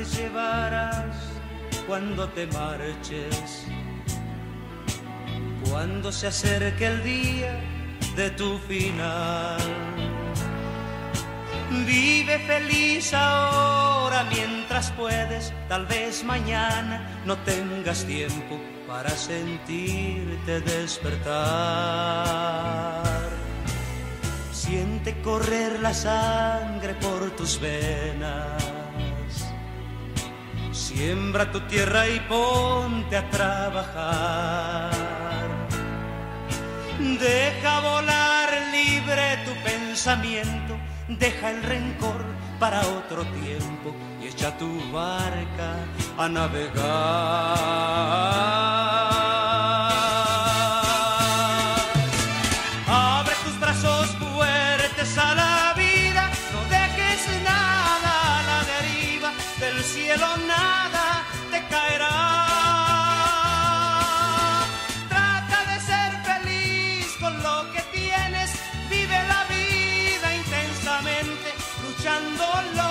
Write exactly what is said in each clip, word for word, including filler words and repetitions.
llevarás cuando te marches, cuando se acerque el día de tu final. Vive feliz ahora mientras puedes, tal vez mañana no tengas tiempo para sentirte despertar. Siente correr la sangre por tus venas, siembra tu tierra y ponte a trabajar. Deja volar libre tu pensamiento, deja el rencor para otro tiempo y echa tu barca a navegar. Abre tus brazos fuertes a la vida, no dejes nada a la deriva, del cielo nada te caerá. Trata de ser feliz con lo que tienes, vive la vida intensamente, luchando lo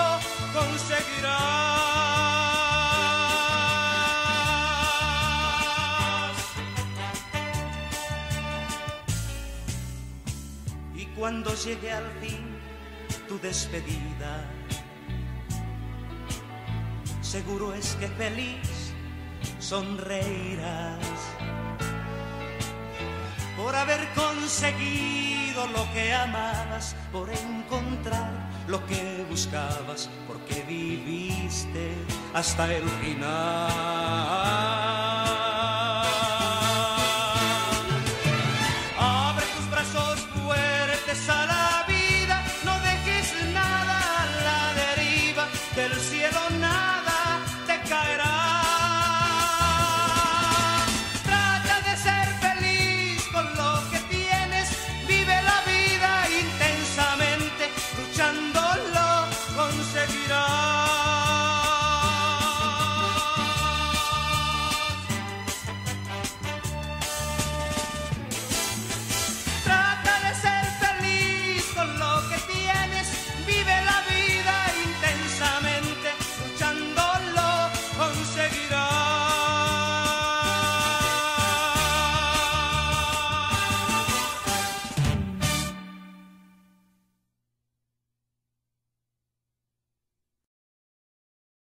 conseguirás. Y cuando llegue al fin tu despedida, seguro es que feliz sonreirás por haber conseguido lo que amabas, por encontrar lo que buscabas, porque viviste hasta el final.